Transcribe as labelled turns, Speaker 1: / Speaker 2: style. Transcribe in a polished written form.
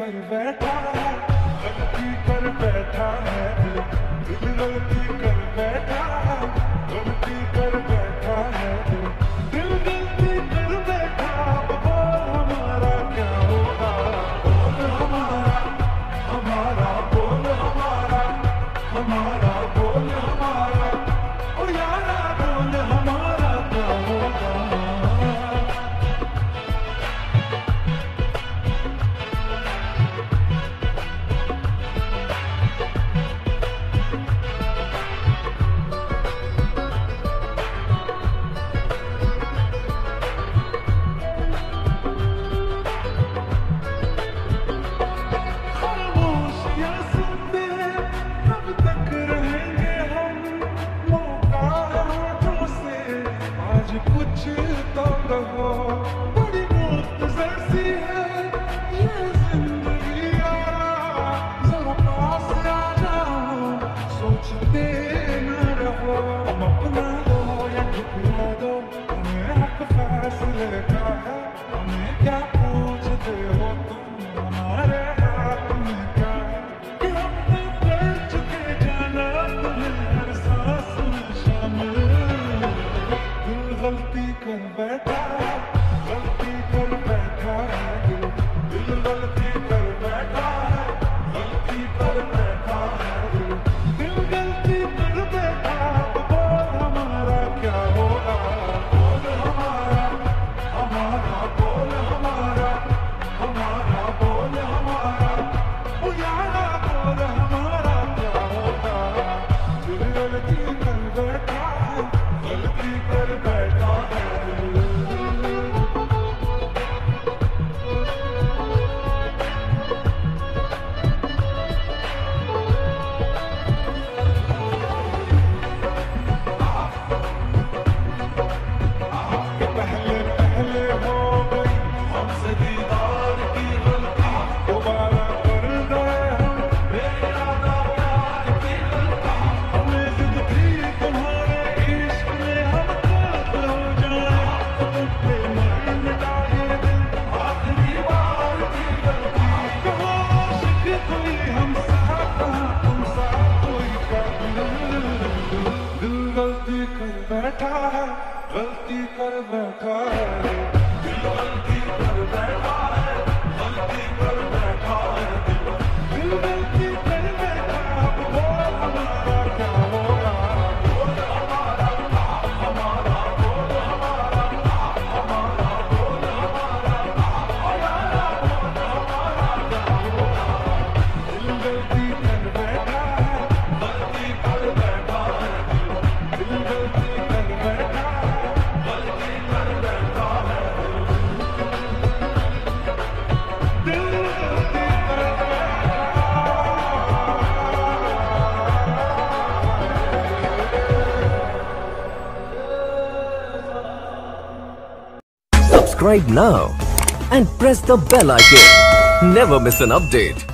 Speaker 1: कर बैठा है, गलती कर बैठा है, दिल गलती कर बैठा है, गलती कर बैठा है, दिल गलती कर बैठा। बोल हमारा क्या होगा, बोल हमारा, हमारा बोल हमारा, हमारा बोल हमारा, ओ यारा बोल हमारा क्या होगा। कुछ तो कहो, बड़ी मुख्तसर सी है ये जिंदगी यारा, जरा पास आ जाओ, सोचते न रहो। हम अपना दो या ठुकरा दो, हमें हक फैसले का है, हमें क्या पूछते हो तुम, हमारे हाथ में क्या है कि हम तो कर चुके जाना तुम्हें हर सांस में शामिल। गलती कर बैठा है, गलती कर बैठा है, दिल गलती कर बैठा है, गलती कर बैठा है, दिल गलती कर बैठा। बोल हमारा क्या होगा, बोल हमारा, हमारा बोल हमारा, हमारा बोल हमारा, ओ यारा बोल हमारा क्या होगा। दिल गलती कर बैठा है, गलती कर बैठा है। पहले पहले हो गई हमसे दीदार की गलती, दोबारा कर गए हम बेइरादा प्यार की गलती। हमें जिद थी तुम्हारे इश्क में हम कत्ल हो जाए, तुम पे मर मिटाए दिल आखिरी बार की गलती। कहो आशिक कोई हम साथ, तुम साथ कोई कातिल। दिल गलती कर बैठा है, गलती कर बैठा है, दिल गलती कर बैठा है, गलती कर बैठा है, दिल गलती कर बैठा। बोल हमारा क्या होगा, बोल हमारा, हमारा बोल हमारा, हमारा बोल हमारा, हमारा बोल हमारा क्या होगा। दिल गलती कर बैठा है, गलती कर बैठा है, दिल गलती कर बैठा है, गलती कर बैठा है, दिल गलती कर बैठा।
Speaker 2: Subscribe now and press the bell icon. Never miss an update.